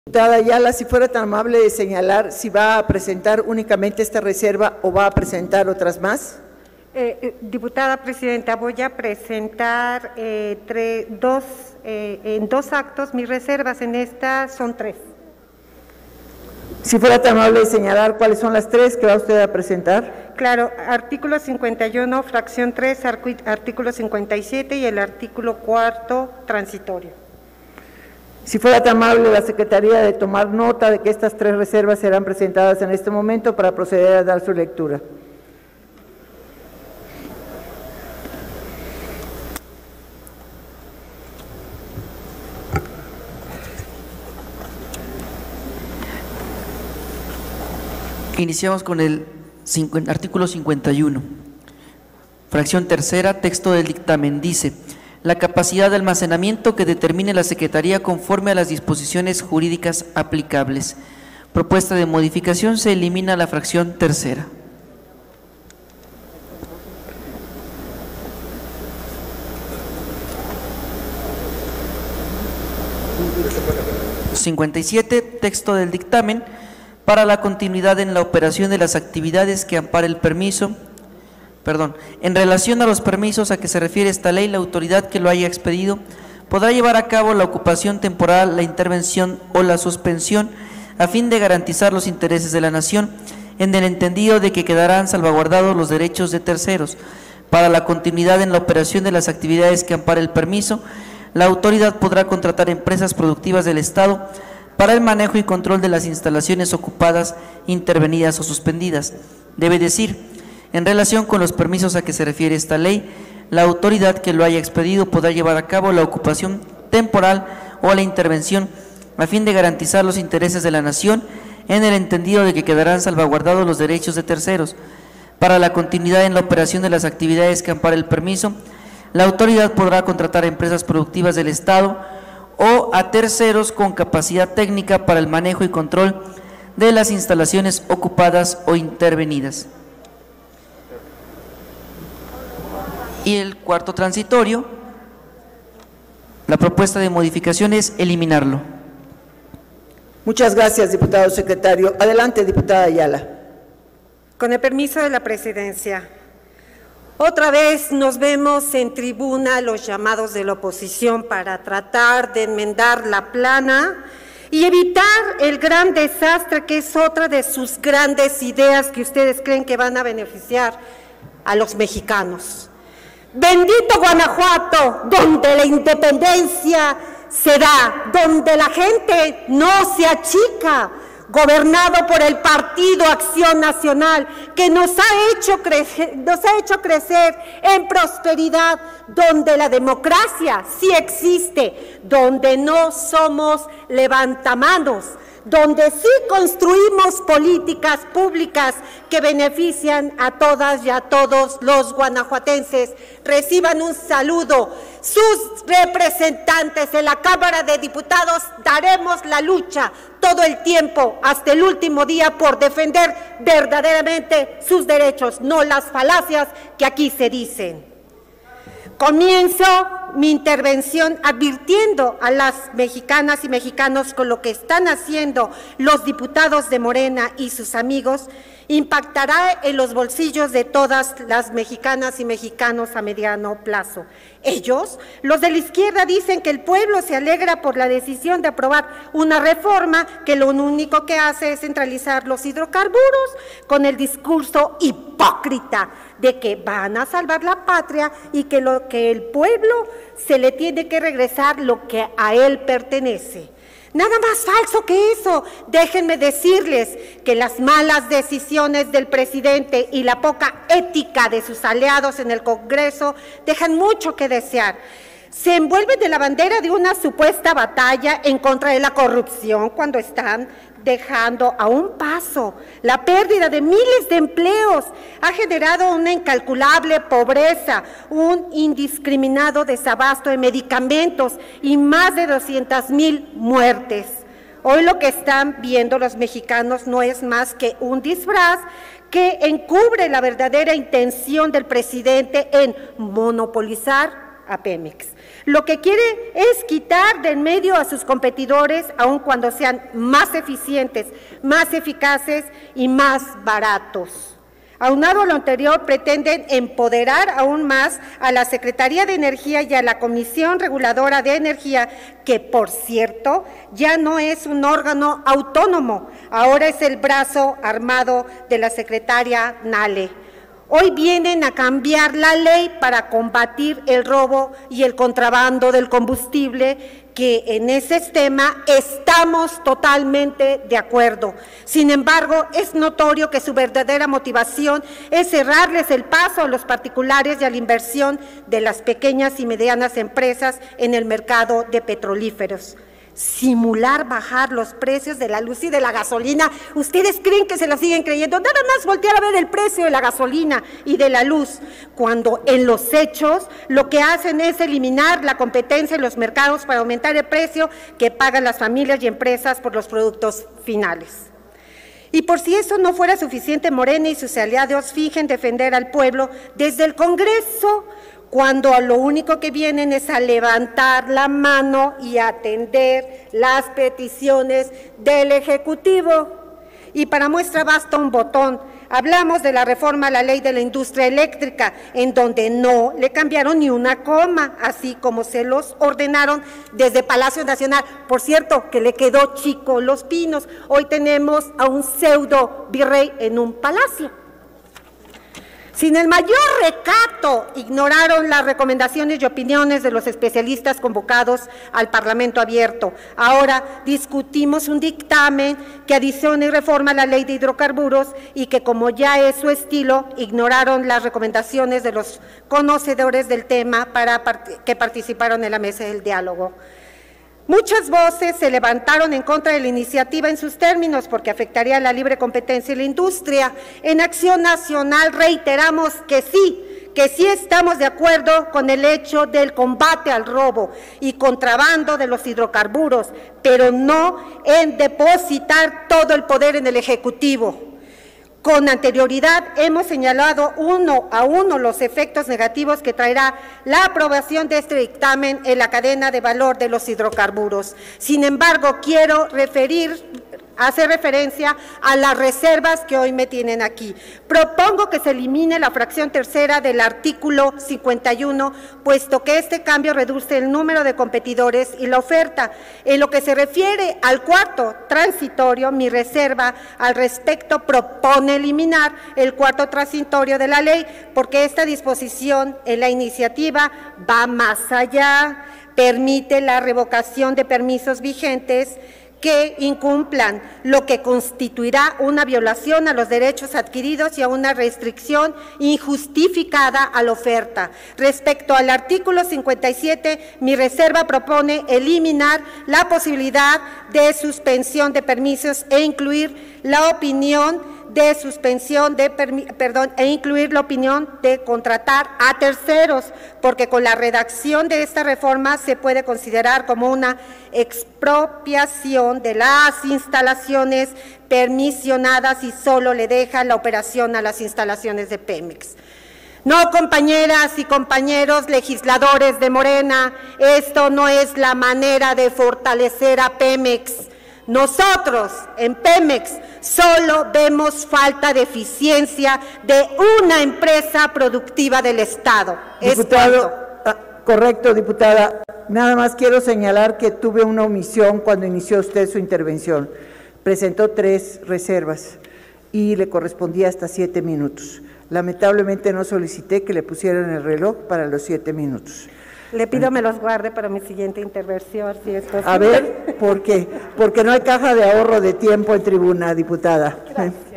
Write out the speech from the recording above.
Diputada Ayala, si fuera tan amable de señalar si va a presentar únicamente esta reserva o va a presentar otras más. Diputada Presidenta, voy a presentar en dos actos mis reservas, en esta son 3. Si fuera tan amable de señalar cuáles son las 3 que va usted a presentar. Claro, artículo 51, fracción 3, artículo 57 y el artículo 4 transitorio. Si fuera tan amable la Secretaría de tomar nota de que estas 3 reservas serán presentadas en este momento para proceder a dar su lectura. Iniciamos con el artículo 51, fracción tercera, texto del dictamen. Dice: la capacidad de almacenamiento que determine la Secretaría conforme a las disposiciones jurídicas aplicables. Propuesta de modificación: se elimina la fracción tercera. Artículo 57, texto del dictamen. Para la continuidad en la operación de las actividades que ampara el permiso, en relación a los permisos a que se refiere esta ley, la autoridad que lo haya expedido podrá llevar a cabo la ocupación temporal, la intervención o la suspensión a fin de garantizar los intereses de la nación, en el entendido de que quedarán salvaguardados los derechos de terceros. Para la continuidad en la operación de las actividades que ampara el permiso, la autoridad podrá contratar empresas productivas del Estado para el manejo y control de las instalaciones ocupadas, intervenidas o suspendidas. Debe decir, en relación con los permisos a que se refiere esta ley, la autoridad que lo haya expedido podrá llevar a cabo la ocupación temporal o la intervención a fin de garantizar los intereses de la nación, en el entendido de que quedarán salvaguardados los derechos de terceros. Para la continuidad en la operación de las actividades que ampara el permiso, la autoridad podrá contratar a empresas productivas del Estado o a terceros con capacidad técnica para el manejo y control de las instalaciones ocupadas o intervenidas. Y el cuarto transitorio, la propuesta de modificación es eliminarlo. Muchas gracias, diputado secretario. Adelante, diputada Ayala. Con el permiso de la Presidencia. Otra vez nos vemos en tribuna los llamados de la oposición para tratar de enmendar la plana y evitar el gran desastre que es otra de sus grandes ideas que ustedes creen que van a beneficiar a los mexicanos. Bendito Guanajuato, donde la independencia se da, donde la gente no se achica, gobernado por el Partido Acción Nacional, que nos ha hecho crecer en prosperidad, donde la democracia sí existe, donde no somos levantamanos, donde sí construimos políticas públicas que benefician a todas y a todos los guanajuatenses. Reciban un saludo. Sus representantes en la Cámara de Diputados daremos la lucha todo el tiempo, hasta el último día, por defender verdaderamente sus derechos, no las falacias que aquí se dicen. Comienzo mi intervención advirtiendo a las mexicanas y mexicanos con lo que están haciendo los diputados de Morena y sus amigos, impactará en los bolsillos de todas las mexicanas y mexicanos a mediano plazo. Ellos, los de la izquierda, dicen que el pueblo se alegra por la decisión de aprobar una reforma que lo único que hace es centralizar los hidrocarburos, con el discurso hipócrita de que van a salvar la patria y que el pueblo se le tiene que regresar lo que a él pertenece. Nada más falso que eso. Déjenme decirles que las malas decisiones del presidente y la poca ética de sus aliados en el Congreso dejan mucho que desear. Se envuelven de la bandera de una supuesta batalla en contra de la corrupción cuando están dejando a un paso la pérdida de miles de empleos. Ha generado una incalculable pobreza, un indiscriminado desabasto de medicamentos y más de 200,000 muertes. Hoy lo que están viendo los mexicanos no es más que un disfraz que encubre la verdadera intención del presidente en monopolizar a Pemex. Lo que quiere es quitar de en medio a sus competidores, aun cuando sean más eficientes, más eficaces y más baratos. Aunado a lo anterior, pretenden empoderar aún más a la Secretaría de Energía y a la Comisión Reguladora de Energía, que, por cierto, ya no es un órgano autónomo, ahora es el brazo armado de la secretaria Nale. Hoy vienen a cambiar la ley para combatir el robo y el contrabando del combustible, que en ese tema estamos totalmente de acuerdo. Sin embargo, es notorio que su verdadera motivación es cerrarles el paso a los particulares y a la inversión de las pequeñas y medianas empresas en el mercado de petrolíferos. Simular bajar los precios de la luz y de la gasolina. ¿Ustedes creen que se lo siguen creyendo? Nada más voltear a ver el precio de la gasolina y de la luz, cuando en los hechos lo que hacen es eliminar la competencia en los mercados para aumentar el precio que pagan las familias y empresas por los productos finales. Y por si eso no fuera suficiente, Morena y sus aliados fijan defender al pueblo desde el Congreso, cuando a lo único que vienen es a levantar la mano y atender las peticiones del Ejecutivo. Y para muestra basta un botón. Hablamos de la reforma a la ley de la industria eléctrica, en donde no le cambiaron ni una coma, así como se los ordenaron desde Palacio Nacional. Por cierto, que le quedó chico Los Pinos. Hoy tenemos a un pseudo virrey en un palacio. Sin el mayor recato, ignoraron las recomendaciones y opiniones de los especialistas convocados al Parlamento abierto. Ahora discutimos un dictamen que adiciona y reforma la ley de hidrocarburos y que, como ya es su estilo, ignoraron las recomendaciones de los conocedores del tema que participaron en la mesa del diálogo. Muchas voces se levantaron en contra de la iniciativa en sus términos porque afectaría la libre competencia y la industria. En Acción Nacional reiteramos que sí estamos de acuerdo con el hecho del combate al robo y contrabando de los hidrocarburos, pero no en depositar todo el poder en el Ejecutivo. Con anterioridad hemos señalado uno a uno los efectos negativos que traerá la aprobación de este dictamen en la cadena de valor de los hidrocarburos. Sin embargo, quiero hacer referencia a las reservas que hoy me tienen aquí. Propongo que se elimine la fracción tercera del artículo 51, puesto que este cambio reduce el número de competidores y la oferta. En lo que se refiere al cuarto transitorio, mi reserva al respecto propone eliminar el cuarto transitorio de la ley, porque esta disposición en la iniciativa va más allá, permite la revocación de permisos vigentes que incumplan, lo que constituirá una violación a los derechos adquiridos y a una restricción injustificada a la oferta. Respecto al artículo 57, mi reserva propone eliminar la posibilidad de suspensión de permisos e incluir la opinión de contratar a terceros, porque con la redacción de esta reforma se puede considerar como una expropiación de las instalaciones permisionadas y solo le deja la operación a las instalaciones de Pemex. No, compañeras y compañeros legisladores de Morena, esto no es la manera de fortalecer a Pemex. Nosotros en Pemex solo vemos falta de eficiencia de una empresa productiva del Estado. Diputado, correcto, diputada. Nada más quiero señalar que tuve una omisión cuando inició usted su intervención. Presentó 3 reservas y le correspondía hasta 7 minutos. Lamentablemente no solicité que le pusieran el reloj para los 7 minutos. Le pido me los guarde para mi siguiente intervención, si es posible. A ver, ¿por qué? Porque no hay caja de ahorro de tiempo en tribuna, diputada. Gracias.